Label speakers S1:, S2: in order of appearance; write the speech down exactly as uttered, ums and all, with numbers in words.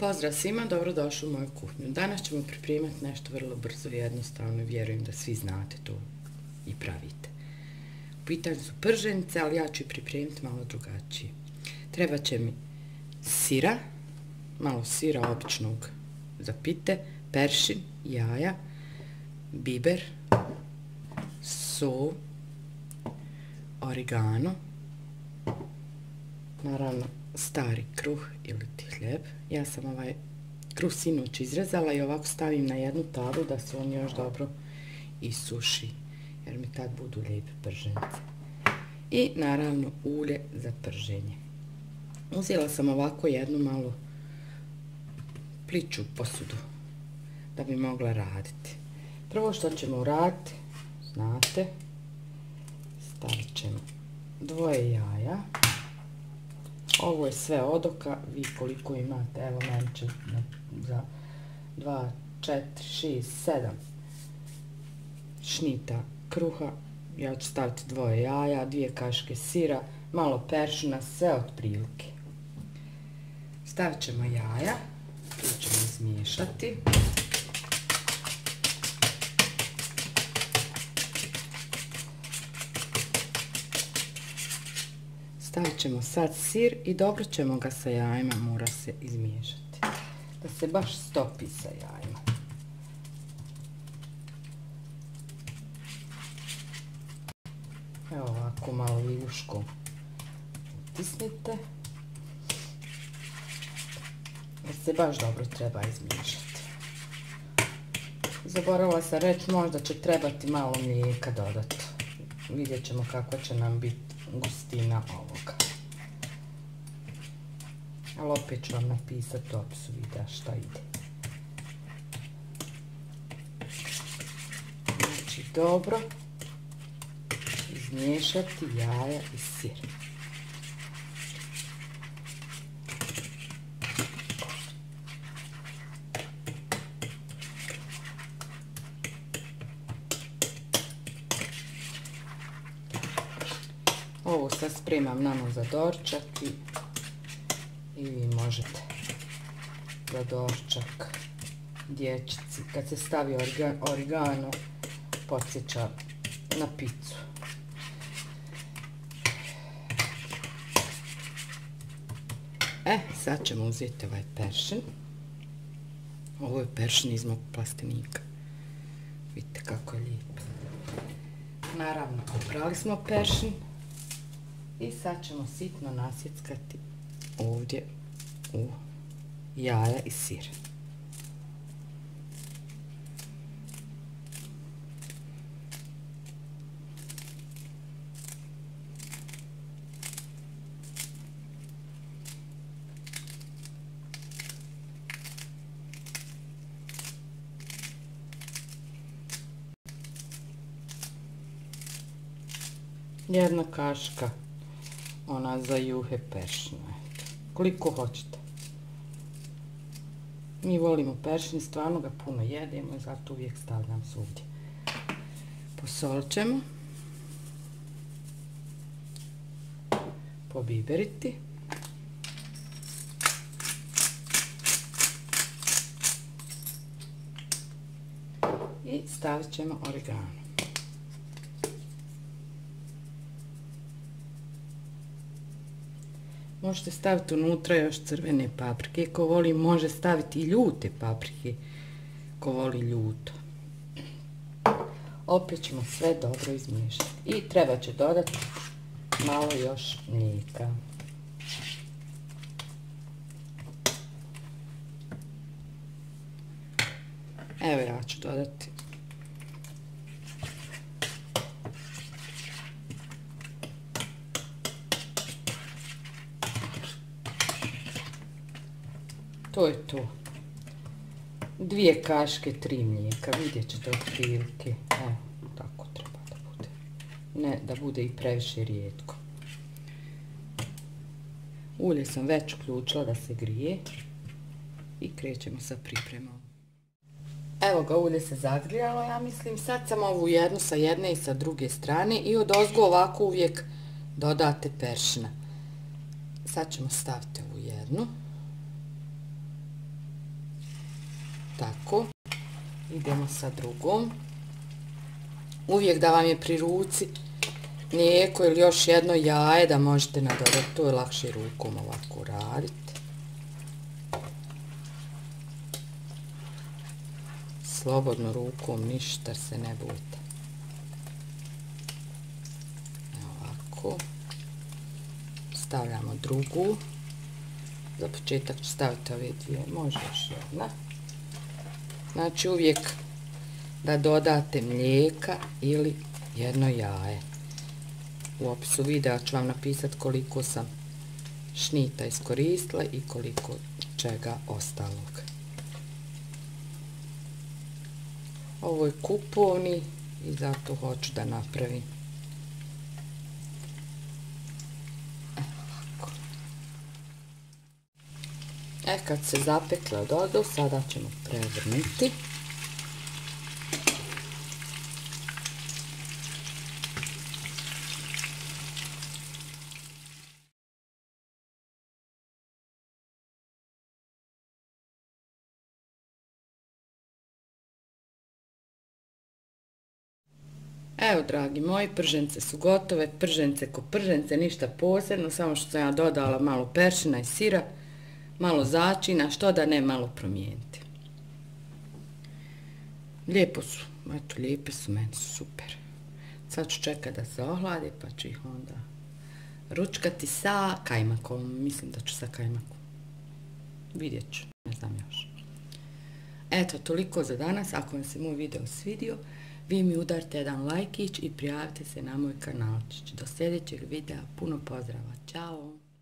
S1: Pozdrav svima, dobrodošli u moju kuhinju. Danas ćemo pripremati nešto vrlo brzo i jednostavno, vjerujem da svi znate to i pravite. U pitanju su prženice, ali ja ću pripremiti malo drugačije. Treba će mi sira, malo sira običnog za pite, peršin, jaja, biber, sol, origano, naravno stari kruh ili ti hljeb. Ja sam ovaj kruh sinoć izrezala i ovako stavim na jednu tablu da se on još dobro isuši, jer mi tad budu lijepe prženice. I naravno ulje za prženje. Uzela sam ovako jednu malo pliću posudu da bi mogla raditi. Prvo što ćemo uraditi, znate, stavit ćemo dvoje jaja. Ovo je sve od oka, vi koliko imate, evo meni će za dva, četiri, šest, sedam šnita kruha, ja ću staviti dvoje jaja, dvije kašike sira, malo peršina, sve od prilike. Stavit ćemo jaja, tu ćemo izmiješati. Stavit ćemo sad sir i dobro ćemo ga sa jajima, mora se izmiješati. Da se baš stopi sa jajima. Evo ovako malo viljuškom utisnite. Da se baš dobro treba izmiješati. Zaboravila sam reći, možda će trebati malo mlijeka dodati. Vidjet ćemo kako će nam biti gustina ovoga. Ali opet ću vam napisati u opisu videa šta ide. Znači dobro izmiješati jaja i sir. Ovo sad spremam nama za doručak i, i vi možete za doručak dječici. Kad se stavi origano, podsjeća na picu. E, sad ćemo uzeti ovaj peršin. Ovo je peršin iz mog plastenika. Vidite kako je lijep. Naravno, oprali smo peršin. I sad ćemo sitno nasjeckati ovdje u jaja i sir. Jedna kaška ona za juhe peršina, koliko hoćete. Mi volimo peršin, stvarno ga puno jedemo i zato uvijek stavljam svugdje. Posolit ćemo, pobiberiti i stavit ćemo origano. Možete staviti unutra još crvene paprike, ko voli može staviti i ljute paprike, ko voli ljuto. Opet ćemo sve dobro izmiješati i treba će dodati malo još mlijeka. Evo ja ću dodati to je to. Dvije kaške, tri mlijeka, vidjet ćete od prilike. Evo, tako treba da bude. Ne da bude i previše rijetko. Ulje sam već uključila da se grije i krećemo sa pripremom. Evo ga, ulje se zagrijalo, ja mislim. Sad sam ovu jednu sa jedne i sa druge strane i odozgo ovako uvijek dodate peršina. Sad ćemo staviti ovu jednu. Tako. Idemo sa drugom. Uvijek da vam je pri ruci mlijeko ili još jedno jaje da možete nadodati. To je lakše rukom ovako raditi. Slobodno rukom, ništa se ne bojte. Ovako. Stavljamo drugu. Za početak ću staviti ove dvije, može još jedna. Znači uvijek da dodate mlijeka ili jedno jaje. U opisu videa ću vam napisati koliko sam šnita iskoristila i koliko čega ostalog. Ovo je kupovni i zato hoću da napravim. E, kad se zapekle od odu, sada ćemo prevrnuti. Evo, dragi moji, pržence su gotove, pržence ko pržence, ništa posebno, samo što sam ja dodala malo peršina i sira, malo začina, što da ne malo promijeniti. Lijepo su, eto, lijepe su, meni su super. Sad ću čekati da se ohlade, pa ću ih onda ručkati sa kajmakom, mislim da ću sa kajmakom. Vidjet ću, ne znam još. Eto, toliko za danas. Ako vam se moj video svidio, vi mi udarite jedan lajkić i prijavite se na moj kanalčić. Do sljedećeg videa, puno pozdrava, ćao!